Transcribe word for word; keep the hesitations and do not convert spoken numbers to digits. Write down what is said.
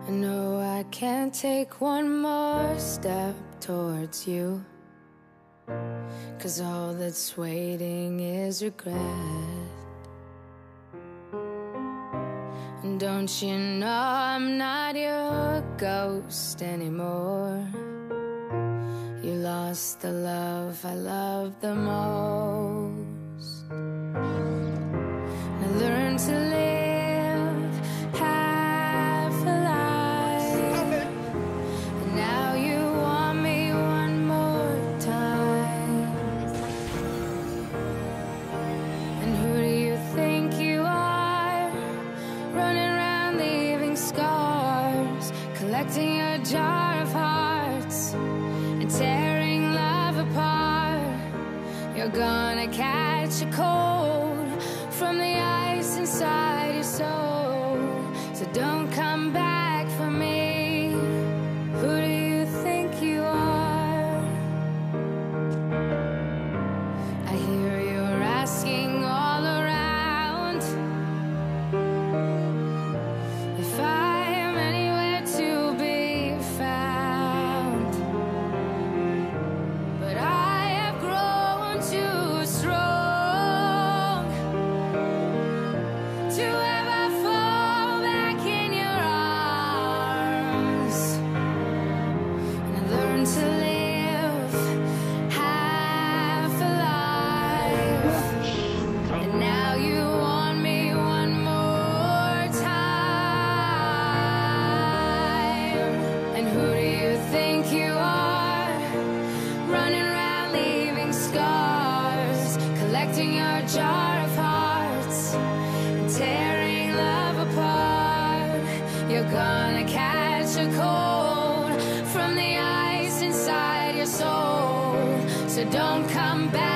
I know I can't take one more step towards you, 'cause all that's waiting is regret. And don't you know I'm not your ghost anymore? You lost the love I loved the most. I learned to live half alive, and now you want me one more time. And who do you think you are, running around leaving scars, collecting your jar of hearts and tearing love apart? You're gonna catch a cold from the ice inside your soul, so don't come back for me. Who do you think you are? I hear you're asking all around if I am anywhere to be found, but I have grown too strong to ever fall back in your arms. And I learned to live half alive, and now you want me one more time. And who do you think you are, running around leaving scars, collecting your jar of hearts and tearing love apart? You're gonna catch a cold from the ice inside your soul, so don't come back